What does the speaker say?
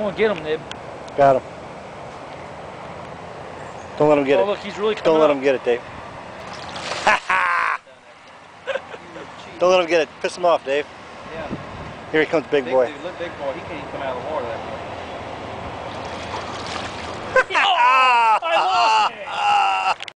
Come on, get him, Nib. Got him. Don't let him get it. Oh, look, he's really coming Don't let up. him get it, Dave. Don't let him get it. Piss him off, Dave. Yeah. Here he comes, big boy. Dude, look, big boy. He can't even come out of the water.